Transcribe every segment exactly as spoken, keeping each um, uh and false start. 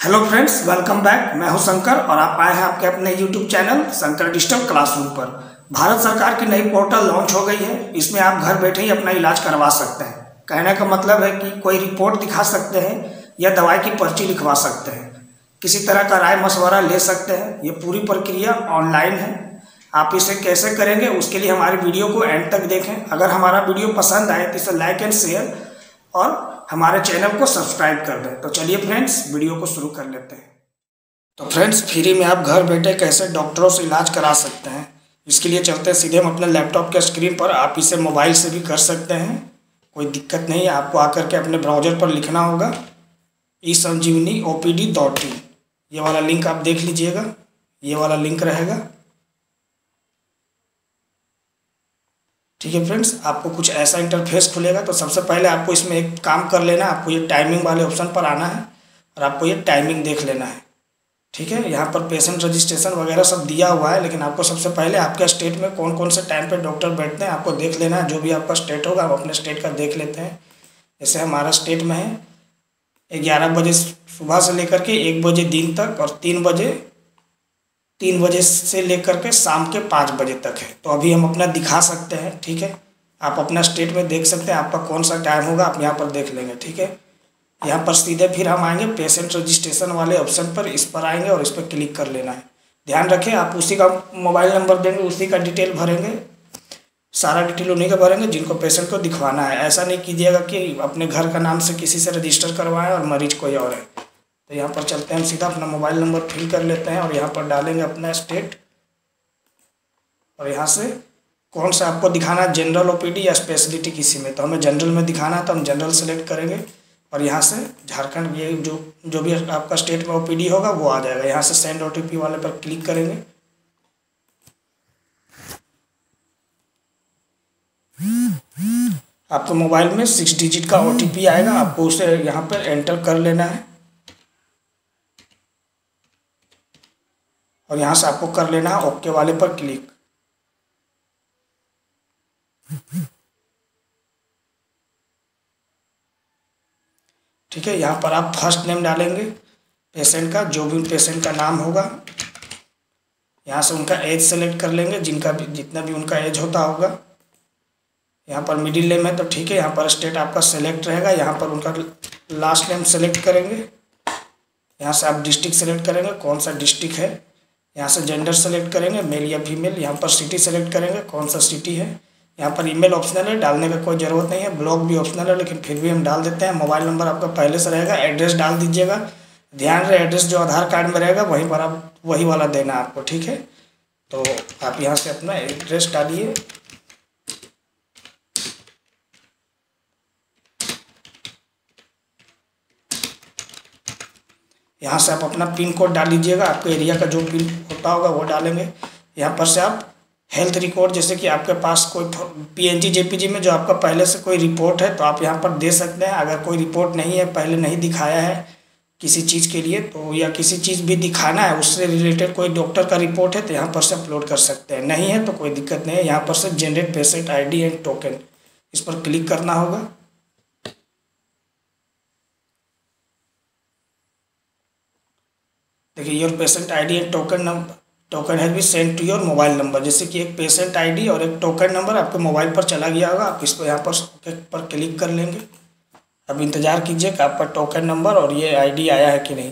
Hello friends, welcome back. मैं हूं शंकर और आप आए हैं आपके अपने YouTube channel Shankar digital classroom पर। भारत सरकार की नई पोर्टल लॉन्च हो गई है। इसमें आप घर बैठे ही अपना इलाज करवा सकते हैं। कहने का मतलब है कि कोई रिपोर्ट दिखा सकते हैं या दवाई की पर्ची लिखवा सकते हैं, किसी तरह का राय मशवरा ले सकते हैं। ये पूरी प्रक्रिया ऑनलाइन है। आप इसे कैसे करेंगे उसके लिए हमारे वीडियो को एंड तक देखें। अगर हमारा वीडियो पसंद आए तो इसे लाइक एंड शेयर और हमारे चैनल को सब्सक्राइब कर दें। तो चलिए फ्रेंड्स, वीडियो को शुरू कर लेते हैं। तो फ्रेंड्स, फ्री में आप घर बैठे कैसे डॉक्टरों से इलाज करा सकते हैं, इसके लिए चलते हैं सीधे हम अपने लैपटॉप के स्क्रीन पर। आप इसे मोबाइल से भी कर सकते हैं, कोई दिक्कत नहीं है। आपको आकर के अपने ब्राउजर पर लिखना होगा e Sanjeevani O P D dot in. ये वाला लिंक आप देख लीजिएगा, ये वाला लिंक रहेगा। ठीक है फ्रेंड्स, आपको कुछ ऐसा इंटरफेस खुलेगा। तो सबसे पहले आपको इसमें एक काम कर लेना है। आपको ये टाइमिंग वाले ऑप्शन पर आना है और आपको ये टाइमिंग देख लेना है। ठीक है, यहाँ पर पेशेंट रजिस्ट्रेशन वगैरह सब दिया हुआ है, लेकिन आपको सबसे पहले आपके स्टेट में कौन कौन से टाइम पे डॉक्टर बैठते हैं आपको देख लेना है। जो भी आपका स्टेट होगा आप अपने स्टेट का देख लेते हैं। जैसे हमारा स्टेट में है ग्यारह बजे सुबह से लेकर के एक बजे दिन तक और तीन बजे तीन बजे से लेकर के शाम के पाँच बजे तक है। तो अभी हम अपना दिखा सकते हैं। ठीक है, आप अपना स्टेट में देख सकते हैं आपका कौन सा टाइम होगा, आप यहाँ पर देख लेंगे। ठीक है, यहाँ पर सीधे फिर हम आएंगे पेशेंट रजिस्ट्रेशन वाले ऑप्शन पर, इस पर आएंगे और इस पर क्लिक कर लेना है। ध्यान रखें, आप उसी का मोबाइल नंबर देंगे, उसी का डिटेल भरेंगे, सारा डिटेल उन्हीं का भरेंगे जिनको पेशेंट को दिखवाना है। ऐसा नहीं कीजिएगा कि अपने घर का नाम से किसी से रजिस्टर करवाएं और मरीज कोई और है। तो यहाँ पर चलते हैं, हम सीधा अपना मोबाइल नंबर फिल कर लेते हैं और यहाँ पर डालेंगे अपना स्टेट और यहाँ से कौन सा आपको दिखाना है, जनरल ओपीडी या स्पेशलिटी किसी में। तो हमें जनरल में दिखाना है तो हम जनरल सेलेक्ट करेंगे और यहाँ से झारखंड, ये जो जो भी आपका स्टेट में ओपीडी होगा वो आ जाएगा। यहाँ से सेंड ओटीपी वाले पर क्लिक करेंगे। आपको मोबाइल में सिक्स डिजिट का ओटीपी आएगा, आपको उसे यहाँ पर एंटर कर लेना है और यहाँ से आपको कर लेना है ओके वाले पर क्लिक। ठीक है, यहाँ पर आप फर्स्ट नेम डालेंगे पेशेंट का, जो भी पेशेंट का नाम होगा। यहाँ से उनका एज सेलेक्ट कर लेंगे, जिनका भी जितना भी उनका एज होता होगा। यहाँ पर मिडिल नेम है तो ठीक है, यहाँ पर स्टेट आपका सेलेक्ट रहेगा। यहाँ पर उनका लास्ट नेम सेलेक्ट करेंगे। यहाँ से आप डिस्ट्रिक्ट सेलेक्ट करेंगे, कौन सा डिस्ट्रिक्ट है। यहाँ से जेंडर सेलेक्ट करेंगे, मेल या फीमेल। यहाँ पर सिटी सेलेक्ट करेंगे, कौन सा सिटी है। यहाँ पर ईमेल ऑप्शनल है, डालने का कोई ज़रूरत नहीं है। ब्लॉग भी ऑप्शनल है, लेकिन फिर भी हम डाल देते हैं। मोबाइल नंबर आपका पहले से रहेगा। एड्रेस डाल दीजिएगा, ध्यान रहे एड्रेस जो आधार कार्ड में रहेगा वहीं पर आप वही वाला देना आपको। ठीक है, तो आप यहाँ से अपना एड्रेस डालिए। यहाँ से आप अपना पिन कोड डाल लीजिएगा, आपके एरिया का जो पिन होता होगा वो डालेंगे। यहाँ पर से आप हेल्थ रिकॉर्ड, जैसे कि आपके पास कोई पीएनजी जेपीजी में जो आपका पहले से कोई रिपोर्ट है तो आप यहाँ पर दे सकते हैं। अगर कोई रिपोर्ट नहीं है, पहले नहीं दिखाया है किसी चीज़ के लिए, तो या किसी चीज़ भी दिखाना है उससे रिलेटेड कोई डॉक्टर का रिपोर्ट है तो यहाँ पर से अपलोड कर सकते हैं। नहीं है तो कोई दिक्कत नहीं है। यहाँ पर से generate patient I D and token, इस पर क्लिक करना होगा। देखिए, your patient ID and token number token has be send to your mobile number. जैसे कि एक पेशेंट आईडी और एक टोकन नंबर आपके मोबाइल पर चला गया होगा। आप इसको यहाँ पर पर क्लिक कर लेंगे। अब इंतज़ार कीजिए कि आपका टोकन नंबर और ये आईडी आया है कि नहीं।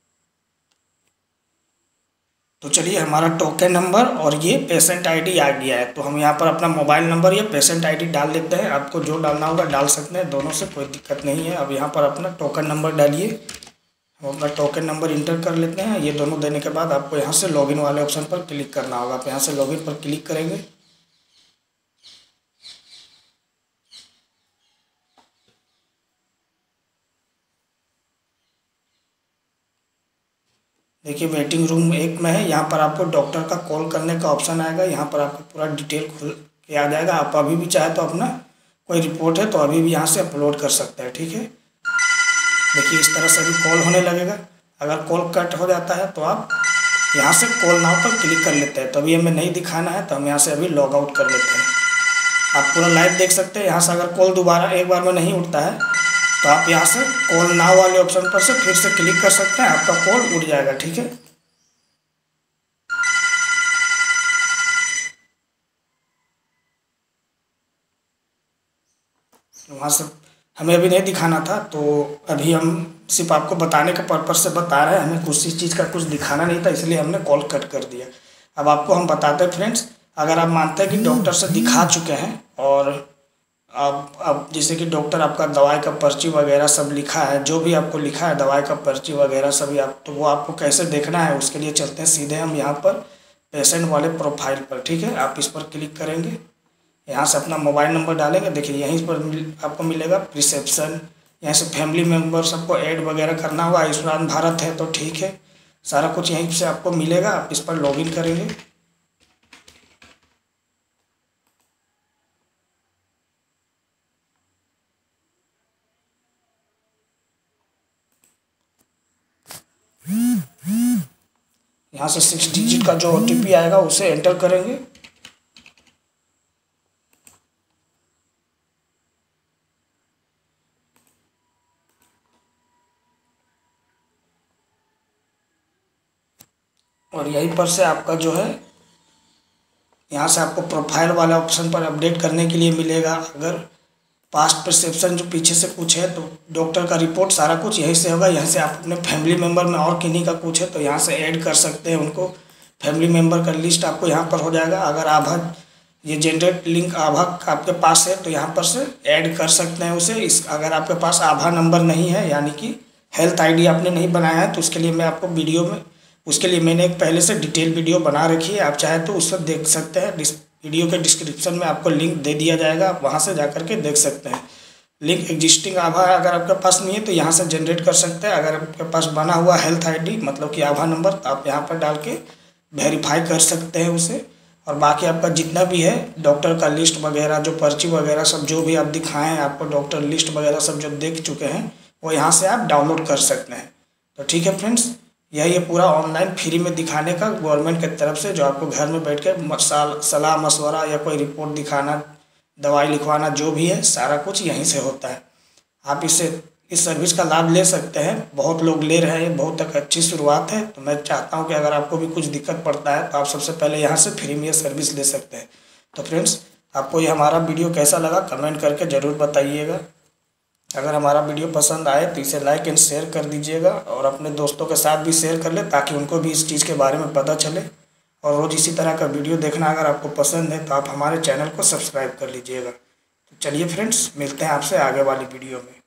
तो चलिए, हमारा टोकन नंबर और ये पेशेंट आईडी आ गया है। तो हम यहाँ पर अपना मोबाइल नंबर या पेशेंट आईडी डाल लेते हैं। आपको जो डालना होगा डाल सकते हैं, दोनों से कोई दिक्कत नहीं है। अब यहाँ पर अपना टोकन नंबर डालिए, हम अपना टोकन नंबर इंटर कर लेते हैं। ये दोनों देने के बाद आपको यहाँ से लॉगिन वाले ऑप्शन पर क्लिक करना होगा। आप यहाँ से लॉगिन पर क्लिक करेंगे। देखिए, वेटिंग रूम एक में है। यहाँ पर आपको डॉक्टर का कॉल करने का ऑप्शन आएगा। यहाँ पर आपको पूरा डिटेल खुल के आ जाएगा। आप अभी भी चाहे तो अपना कोई रिपोर्ट है तो अभी भी यहाँ से अपलोड कर सकते हैं। ठीक है, देखिए इस तरह से अभी कॉल होने लगेगा। अगर कॉल कट हो जाता है तो आप यहाँ से कॉल नाउ पर क्लिक कर लेते हैं। तो अभी हमें नहीं दिखाना है तो हम यहाँ से अभी लॉग आउट कर लेते हैं। आप पूरा लाइव देख सकते हैं। यहाँ से अगर कॉल दोबारा एक बार में नहीं उठता है तो आप यहाँ से कॉल नाउ वाले ऑप्शन पर से फिर से क्लिक कर सकते हैं, आपका कॉल उठ जाएगा। ठीक है, वहाँ से हमें अभी नहीं दिखाना था, तो अभी हम सिर्फ आपको बताने के पर्पज़ से बता रहे हैं, हमें कुछ इस चीज़ का कुछ दिखाना नहीं था, इसलिए हमने कॉल कट कर दिया। अब आपको हम बताते हैं फ्रेंड्स, अगर आप मानते हैं कि डॉक्टर से दिखा चुके हैं और आप अब जैसे कि डॉक्टर आपका दवाई का पर्ची वगैरह सब लिखा है, जो भी आपको लिखा है दवाई का पर्ची वगैरह सभी आप, तो वो आपको कैसे देखना है उसके लिए चलते हैं सीधे हम यहाँ पर पेशेंट वाले प्रोफाइल पर। ठीक है, आप इस पर क्लिक करेंगे, यहाँ से अपना मोबाइल नंबर डालेंगे। देखिए यहीं पर मिल, आपको मिलेगा रिसेप्शन, यहाँ से फैमिली मेम्बर सबको ऐड वगैरह करना हुआ, आयुष्मान भारत है तो ठीक है, सारा कुछ यहीं से आपको मिलेगा। आप इस पर लॉगिन करेंगे। यहाँ से सिक्स डिजिट का जो ओ टी पी आएगा उसे एंटर करेंगे। और यहीं पर से आपका जो है, यहाँ से आपको प्रोफाइल वाला ऑप्शन पर अपडेट करने के लिए मिलेगा। अगर पास्ट प्रिस्क्रिप्शन जो पीछे से कुछ है तो डॉक्टर का रिपोर्ट सारा कुछ यहीं से होगा। यहाँ से आप अपने फैमिली मेम्बर में और किन्हीं का कुछ है तो यहाँ से ऐड कर सकते हैं उनको। फैमिली मेम्बर का लिस्ट आपको यहाँ पर हो जाएगा। अगर आभा ये जनरेट लिंक आभा आपके पास है तो यहाँ पर से ऐड कर सकते हैं उसे। इस अगर आपके पास आभा नंबर नहीं है, यानी कि हेल्थ आईडी आपने नहीं बनाया है, तो उसके लिए मैं आपको वीडियो में उसके लिए मैंने एक पहले से डिटेल वीडियो बना रखी है, आप चाहे तो उससे देख सकते हैं। वीडियो के डिस्क्रिप्शन में आपको लिंक दे दिया जाएगा, आप वहाँ से जा कर के देख सकते हैं। लिंक एग्जिस्टिंग आभा अगर आपके पास नहीं है तो यहाँ से जनरेट कर सकते हैं। अगर आपके पास बना हुआ हेल्थ आईडी मतलब कि आभा नंबर, तो आप यहाँ पर डाल के वेरीफाई कर सकते हैं उसे। और बाकी आपका जितना भी है डॉक्टर का लिस्ट वगैरह, जो पर्ची वगैरह सब जो भी आप दिखाएँ हैं, आपको डॉक्टर लिस्ट वगैरह सब जो देख चुके हैं वो यहाँ से आप डाउनलोड कर सकते हैं। तो ठीक है फ्रेंड्स, यही है पूरा ऑनलाइन फ्री में दिखाने का गवर्नमेंट की तरफ से, जो आपको घर में बैठ के सलाह मशवरा या कोई रिपोर्ट दिखाना, दवाई लिखवाना, जो भी है सारा कुछ यहीं से होता है। आप इससे इस सर्विस का लाभ ले सकते हैं, बहुत लोग ले रहे हैं, बहुत तक अच्छी शुरुआत है। तो मैं चाहता हूं कि अगर आपको भी कुछ दिक्कत पड़ता है तो आप सबसे पहले यहाँ से फ्री में ये सर्विस ले सकते हैं। तो फ्रेंड्स, आपको ये हमारा वीडियो कैसा लगा कमेंट करके ज़रूर बताइएगा। अगर हमारा वीडियो पसंद आए तो इसे लाइक एंड शेयर कर दीजिएगा और अपने दोस्तों के साथ भी शेयर कर ले, ताकि उनको भी इस चीज़ के बारे में पता चले। और रोज़ इसी तरह का वीडियो देखना अगर आपको पसंद है तो आप हमारे चैनल को सब्सक्राइब कर लीजिएगा। तो चलिए फ्रेंड्स, मिलते हैं आपसे आगे वाली वीडियो में।